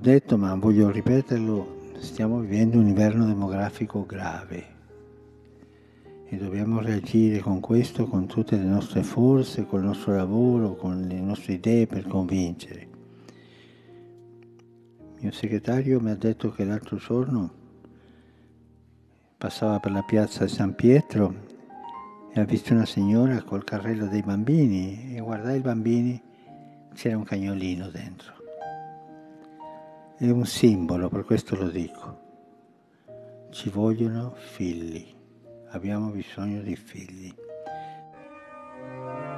detto, ma voglio ripeterlo, stiamo vivendo un inverno demografico grave e dobbiamo reagire con questo, con tutte le nostre forze, col nostro lavoro, con le nostre idee per convincere. Il mio segretario mi ha detto che l'altro giorno passava per la piazza di San Pietro e ha visto una signora col carrello dei bambini e guardai i bambini, c'era un cagnolino dentro. È un simbolo, per questo lo dico. Ci vogliono figli, abbiamo bisogno di figli.